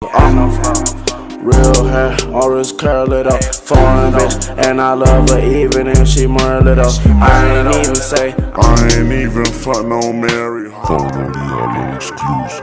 Real hair, orange curl it up, foreign bitch, and I love her even if she murl it up. I ain't even say, I ain't even fuck no Mary. Phone on the other exclusive.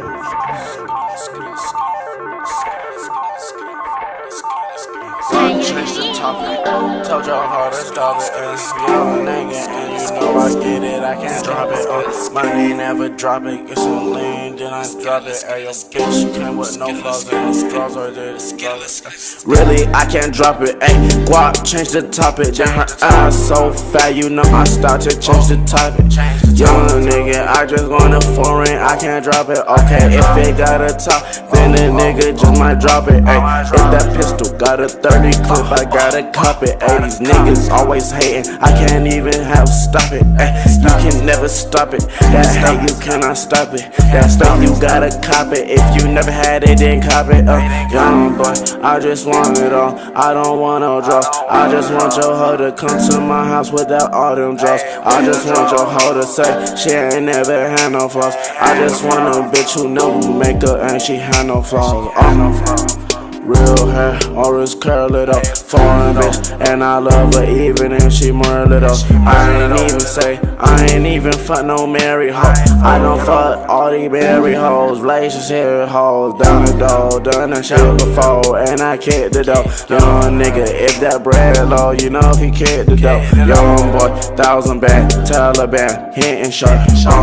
Change the topic, told y'all how to stop it. Young nigga, and you know I get it, I can't drop it. Money never drop it, it's a lean, then I drop it. Ay, yo, bitch came with no flaws and straws or did. Really, I can't drop it. Ayy, guap, change the topic. Then her eyes so fat, you know I start to change the topic. Young nigga, I just want a foreign, I can't drop it. Okay, if it got a top, then the nigga just might drop it. Ayy, if that pistol got a 30 clip, I gotta cop it. Ayy, these niggas always hating, I can't even have stop it. Ayy, you can never stop it. That hate, you cannot stop it. That fake, you gotta cop it. If you never had it, then cop it. Young boy, I just want it all. I don't want no drugs. I just want your hoe to come to my house without all them drugs. I just want your hoe to say she ain't never had no flaws. I just want a bitch who never make her and she had no flaws. Real hair, orange curl it up, foreign bitch, and I love her even if she murl it up. I ain't even say, I ain't even fuck no married hoe. I don't fuck all these married hoes, relationship hoes, done the dough, done that shit before, and I kicked the dough. Young nigga, if that bread low, you know he kicked the dough. Young boy, Thouxanbanfauni, Taliban, hitting shot.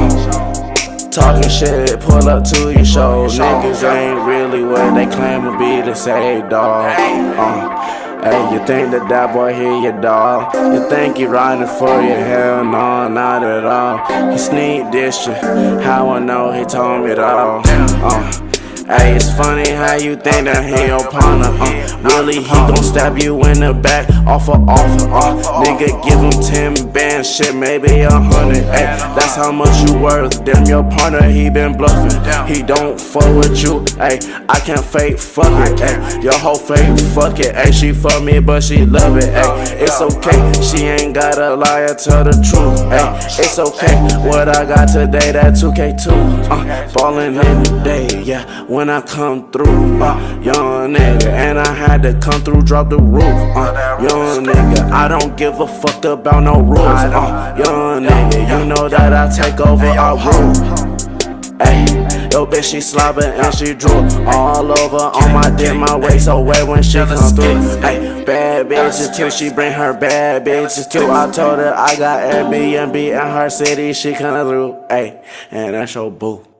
Talking shit, pull up to your show. Niggas ain't really what they claim to be. They say, dawg. Hey, you think that boy hear your dog? You think he riding for you? Hell no, not at all. He sneak this shit. How I know he told me it all. Hey, it's funny how you think that he your partner. Really, he gon' stab you in the back, offer. Nigga, give him 10 bands, shit, maybe 100. Ay, that's how much you worth. Damn, your partner, he been bluffing. He don't fuck with you. Ay, I can't fake fuck it. Ay, your whole fake fuck it. Ay, she fuck me, but she love it. Ay, it's okay, she ain't gotta lie or tell the truth. Ay, it's okay, what I got today, that 2K2. Ballin' in the day, yeah. When I come through, young nigga, and I had to come through, drop the roof, young nigga, I don't give a fuck about no rules, young nigga, you know that I take over our rule. Ayy, yo bitch, she slobbing and she drool all over on my dick, my waist so wet when she come through. Ayy, bad bitches too, she bring her bad bitches too. I told her I got Airbnb in her city, she come through. Ayy, and that's your boo.